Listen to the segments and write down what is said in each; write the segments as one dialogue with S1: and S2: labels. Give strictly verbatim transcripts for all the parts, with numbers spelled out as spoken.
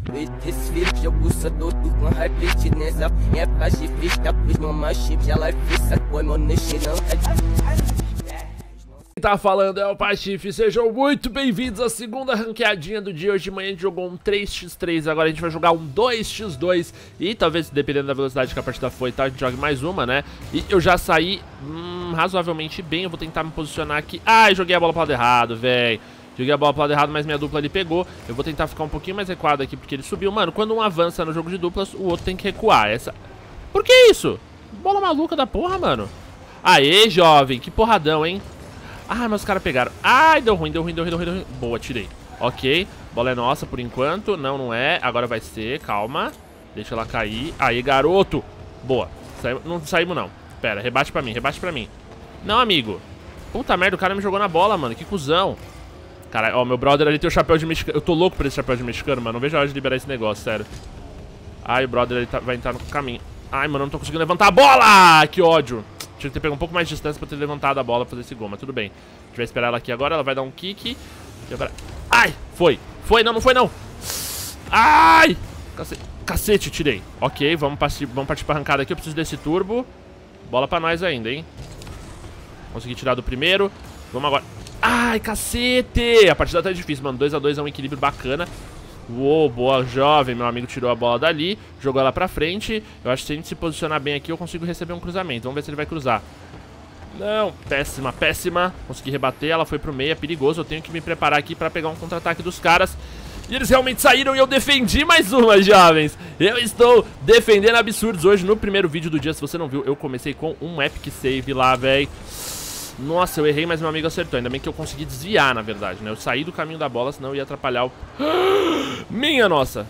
S1: Esse eu gosto do com repete nessa é pra chifre, os mamães chip, ela fica com meu nicho não.
S2: Quem tá falando é o Patife, sejam muito bem-vindos à segunda ranqueadinha do dia. Hoje de manhã a gente jogou um três por três, agora a gente vai jogar um dois por dois. E talvez, dependendo da velocidade que a partida foi, tá, a gente jogue mais uma, né? E eu já saí hum, razoavelmente bem, eu vou tentar me posicionar aqui. Ai, joguei a bola pro lado errado, velho. Joguei a bola pro lado errado, mas minha dupla ali pegou. Eu vou tentar ficar um pouquinho mais recuado aqui, porque ele subiu. Mano, quando um avança no jogo de duplas, o outro tem que recuar. Essa... Por que isso? Bola maluca da porra, mano. Aê, jovem, que porradão, hein? Ah, mas os caras pegaram. Ai, deu ruim, deu ruim, deu ruim, deu ruim, deu ruim. Boa, tirei. Ok, bola é nossa por enquanto. Não, não é, agora vai ser, calma. Deixa ela cair. Aí, garoto. Boa, Saímos... não saímos não. Pera, rebate pra mim, rebate pra mim. Não, amigo. Puta merda, o cara me jogou na bola, mano, que cuzão. Cara, ó, meu brother ali tem o chapéu de mexicano. Eu tô louco por esse chapéu de mexicano, mano. Não vejo a hora de liberar esse negócio, sério. Ai, o brother ali tá... vai entrar no caminho. Ai, mano, eu não tô conseguindo levantar a bola! Que ódio. Tinha que ter pego um pouco mais de distância pra ter levantado a bola pra fazer esse gol, mas tudo bem. A gente vai esperar ela aqui agora, ela vai dar um kick. Agora... Ai, foi. Foi, não, não foi não. Ai! Cacete, Cacete tirei. Ok, vamos partir, vamos partir pra arrancada aqui. Eu preciso desse turbo. Bola pra nós ainda, hein. Consegui tirar do primeiro. Vamos agora. Ai, cacete! A partida tá difícil, mano. dois a dois é um equilíbrio bacana. Uou, boa, jovem. Meu amigo tirou a bola dali, jogou ela pra frente. Eu acho que se a gente se posicionar bem aqui, eu consigo receber um cruzamento. Vamos ver se ele vai cruzar. Não, péssima, péssima. Consegui rebater, ela foi pro meio, é perigoso. Eu tenho que me preparar aqui pra pegar um contra-ataque dos caras. E eles realmente saíram e eu defendi mais uma, jovens. Eu estou defendendo absurdos hoje. No primeiro vídeo do dia, se você não viu, eu comecei com um epic save lá, velho. Nossa, eu errei, mas meu amigo acertou. Ainda bem que eu consegui desviar, na verdade, né? Eu saí do caminho da bola, senão eu ia atrapalhar o... Minha nossa!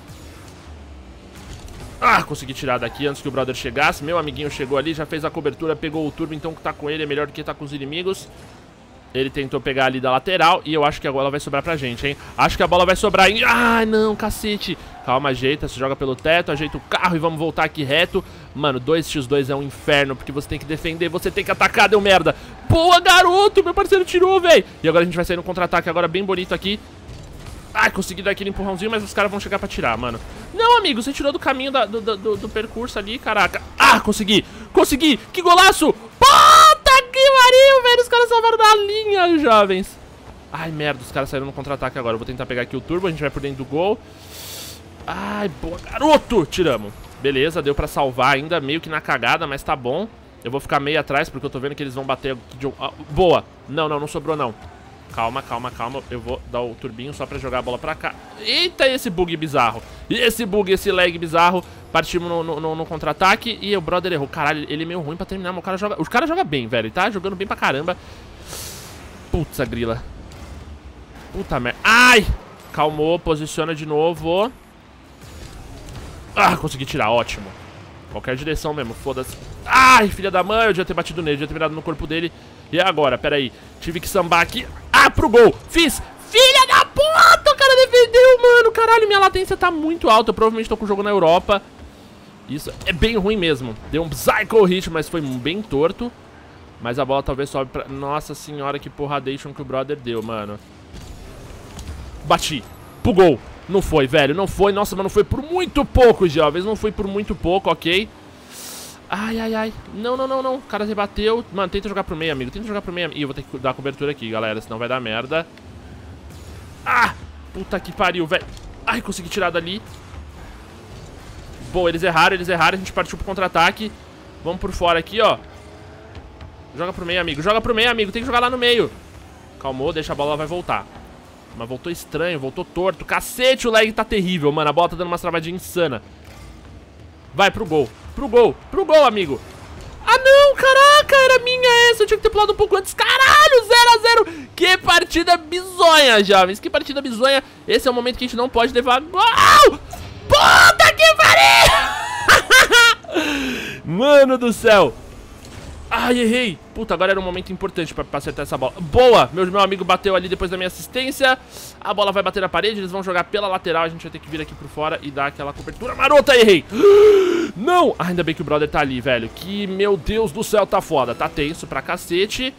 S2: Ah, consegui tirar daqui antes que o brother chegasse. Meu amiguinho chegou ali, já fez a cobertura, pegou o turbo, então que tá com ele é melhor do que tá com os inimigos. Ele tentou pegar ali da lateral e eu acho que a bola vai sobrar pra gente, hein? Acho que a bola vai sobrar em... Ai, não, cacete. Calma, ajeita, se joga pelo teto, ajeita o carro e vamos voltar aqui reto. Mano, dois por dois é um inferno, porque você tem que defender, você tem que atacar, deu merda. Boa, garoto, meu parceiro tirou, velho. E agora a gente vai sair no contra-ataque agora bem bonito aqui. Ai, consegui dar aquele empurrãozinho, mas os caras vão chegar pra tirar, mano. Não, amigo, você tirou do caminho da, do, do, do percurso ali, caraca. Ah, consegui, consegui, que golaço. Puta que pariu, velho, os caras salvaram da linha, jovens. Ai, merda, os caras saíram no contra-ataque agora. Eu vou tentar pegar aqui o turbo, a gente vai por dentro do gol. Ai, boa, garoto, tiramos. Beleza, deu pra salvar ainda, meio que na cagada, mas tá bom. Eu vou ficar meio atrás, porque eu tô vendo que eles vão bater de... ah, boa, não, não, não sobrou não. Calma, calma, calma, eu vou dar o turbinho só pra jogar a bola pra cá. Eita, esse bug bizarro. E esse bug, esse lag bizarro. Partimos no, no, no contra-ataque e o brother errou. Caralho, ele é meio ruim pra terminar, mas o cara joga... O cara joga bem, velho, ele tá jogando bem pra caramba. Putz, a grila. Puta merda. Ai! Calmou, posiciona de novo. Ah, consegui tirar, ótimo. Qualquer direção mesmo, foda-se. Ai, filha da mãe, eu devia ter batido nele, eu devia ter mirado no corpo dele. E agora, peraí, tive que sambar aqui. Ah, pro gol, fiz. Filha da puta, o cara defendeu, mano. Caralho, minha latência tá muito alta. Eu provavelmente tô com o jogo na Europa. Isso é bem ruim mesmo. Deu um psycho hit, mas foi bem torto. Mas a bola talvez sobe pra... Nossa senhora, que porradation que o brother deu, mano. Bati, pro gol. Não foi, velho, não foi. Nossa, mas não foi por muito pouco, jovens. Não foi por muito pouco, ok. Ai, ai, ai. Não, não, não, não. O cara rebateu. Mano, tenta jogar pro meio, amigo. Tenta jogar pro meio. Ih, eu vou ter que dar cobertura aqui, galera. Senão vai dar merda. Ah! Puta que pariu, velho. Ai, consegui tirar dali. Boa, eles erraram, eles erraram. A gente partiu pro contra-ataque. Vamos por fora aqui, ó. Joga pro meio, amigo. Joga pro meio, amigo. Tem que jogar lá no meio. Calmou, deixa a bola, ela vai voltar. Mas voltou estranho, voltou torto. Cacete, o lag tá terrível, mano. A bola tá dando uma travadinha insana. Vai pro gol. Pro gol. Pro gol, amigo. Ah, não, caraca, era minha essa. Eu tinha que ter pulado um pouco antes. Caralho, zero a zero. Que partida bizonha, jovens. Que partida bizonha. Esse é o momento que a gente não pode levar gol. Puta que pariu. Mano do céu. Ai, errei. Puta, agora era um momento importante pra, pra acertar essa bola. Boa, meu, meu amigo bateu ali depois da minha assistência. A bola vai bater na parede, eles vão jogar pela lateral. A gente vai ter que vir aqui por fora e dar aquela cobertura marota. Errei. Não, ah, ainda bem que o brother tá ali, velho. Que, meu Deus do céu, tá foda. Tá tenso pra cacete.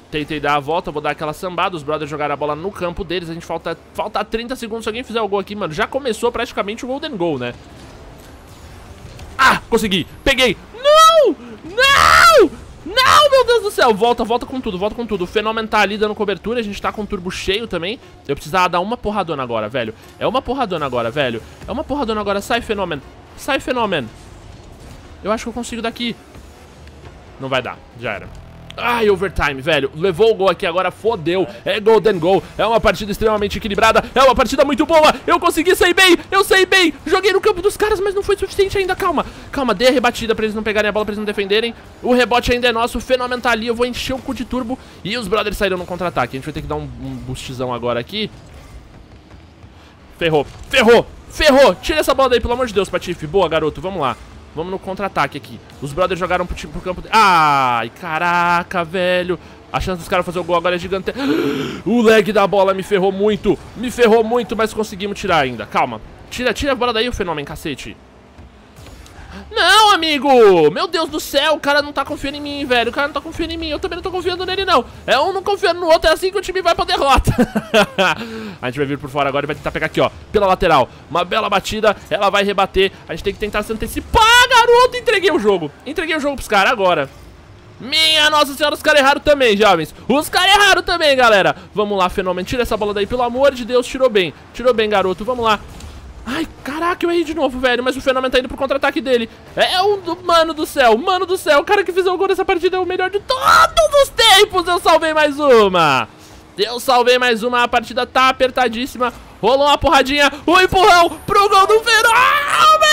S2: Tentei dar a volta, vou dar aquela sambada. Os brothers jogaram a bola no campo deles. A gente falta, falta trinta segundos. Se alguém fizer o gol aqui, mano, já começou praticamente o Golden Goal, né? Ah, consegui, peguei. Não, não, não, meu Deus do céu. Volta, volta com tudo, volta com tudo. O Fenômeno tá ali dando cobertura. A gente tá com o turbo cheio também. Eu precisava dar uma porradona agora, velho. É uma porradona agora, velho. É uma porradona agora, sai, Fenômeno. Sai, Fenômeno. Eu acho que eu consigo daqui. Não vai dar, já era. Ai, overtime, velho. Levou o gol aqui agora, fodeu. É Golden Goal. É uma partida extremamente equilibrada. É uma partida muito boa. Eu consegui sair bem. Eu saí bem. Joguei no campo dos caras, mas não foi suficiente ainda. Calma, calma. Dei a rebatida pra eles não pegarem a bola, pra eles não defenderem. O rebote ainda é nosso. O Fenômeno tá ali. Eu vou encher o cu de turbo. E os brothers saíram no contra-ataque. A gente vai ter que dar um, um boostzão agora aqui. Ferrou. Ferrou. Ferrou. Tira essa bola daí, pelo amor de Deus, Patife. Boa, garoto. Vamos lá. Vamos no contra-ataque aqui. Os brothers jogaram pro, pro campo... De... Ai, caraca, velho. A chance dos caras fazer o gol agora é gigante. O lag da bola me ferrou muito. Me ferrou muito, mas conseguimos tirar ainda. Calma. Tira, tira a bola daí, o Fenômeno, cacete. Não, amigo. Meu Deus do céu, o cara não tá confiando em mim, velho. O cara não tá confiando em mim. Eu também não tô confiando nele, não. É um não confiando no outro. É assim que o time vai pra derrota. A gente vai vir por fora agora e vai tentar pegar aqui, ó, pela lateral. Uma bela batida. Ela vai rebater. A gente tem que tentar se antecipar, garoto. Entreguei o jogo. Entreguei o jogo pros caras agora. Minha nossa senhora, os caras erraram também, jovens. Os caras erraram também, galera. Vamos lá, Fenômeno. Tira essa bola daí, pelo amor de Deus. Tirou bem. Tirou bem, garoto. Vamos lá. Ai, caraca, eu errei de novo, velho. Mas o Fenômeno tá indo pro contra-ataque dele. É um do... Mano do céu, mano do céu. O cara que fez o gol nessa partida é o melhor de todos os tempos. Eu salvei mais uma. Eu salvei mais uma. A partida tá apertadíssima. Rolou uma porradinha. O empurrão pro gol do Fenômeno.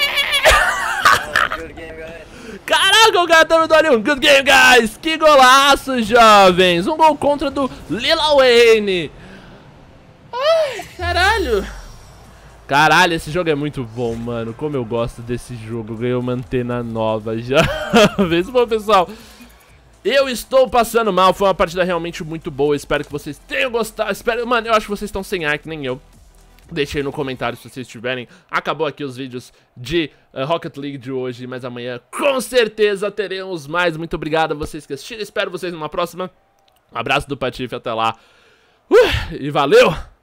S2: Caraca, o cara tá me dando um good game, guys. Que golaço, jovens. Um gol contra do Lil Wayne. Ai, caralho. Caralho, esse jogo é muito bom, mano. Como eu gosto desse jogo. Ganhei uma antena nova já. Vê se bom, pessoal. Eu estou passando mal. Foi uma partida realmente muito boa. Espero que vocês tenham gostado. Espero... Mano, eu acho que vocês estão sem ar, que nem eu. Deixei no comentário se vocês tiverem. Acabou aqui os vídeos de uh, Rocket League de hoje. Mas amanhã, com certeza, teremos mais. Muito obrigado a vocês que assistiram. Espero vocês numa próxima. Um abraço do Patife. Até lá. Uh, e valeu!